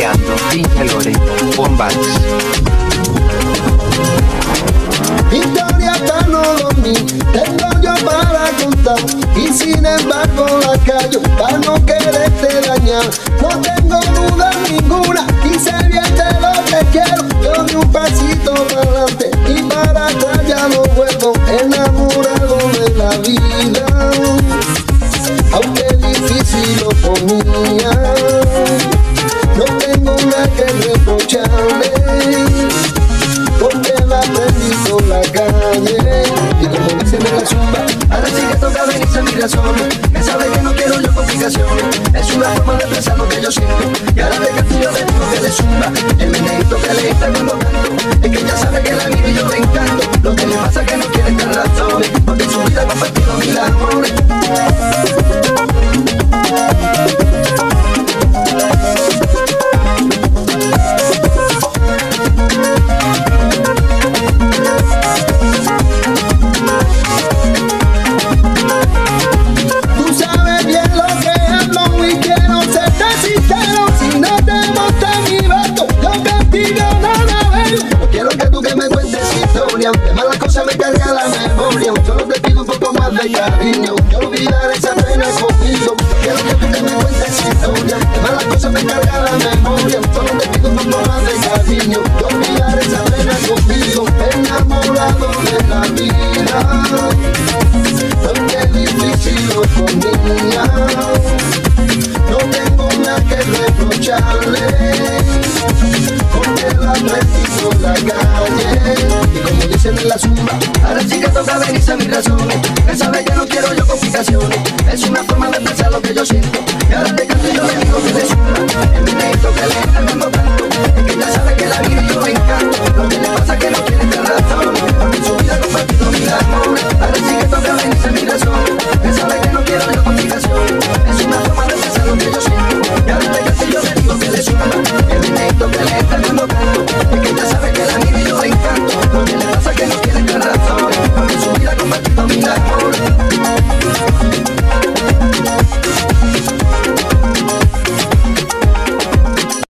creando DJ Lorenzo Bombax. Historia para no dormir, tengo yo para contar. Y sin embargo la callo para no quererte dañar. No tengo duda ninguna y sé bien de lo que quiero. Yo doy un pasito para adelante y para atrás ya no vuelvo. Enamorado de la vida, aunque difícil lo ponía. No tengo nada que reprocharle, porque la aprendí por la calle. Y como dicen en la zumba, ahora sí que toca venirse a mi razón. Que sabe que no quiero yo complicaciones, es una forma de expresar lo que yo siento. Y ahora de castillo le digo que le zumba, el meneíto que le está cuando canto. Es que ella sabe que la miro y yo le encanto. Lo que le pasa es que no quiere estar razones, porque en su vida ha compartido mil amores. De malas cosas me carga la memoria. Solo te pido un poco más de cariño, que olvidar esa pena conmigo. Quiero que tú me cuentes historia. De malas cosas me carga la memoria. Solo te pido un poco más de cariño, que olvidar esa pena conmigo. Enamorado de la vida, aunque difícil lo ponía. No tengo nada que reprocharle, porque la aprendí por la calle. Y como dicen en la zumba, ahora sí que toca venirse a mis razones. Que sabe que no quiero yo complicaciones, es una forma de expresar lo que yo siento. Y ahora te canto y yo le digo que le zumba, el minito que le entra cuando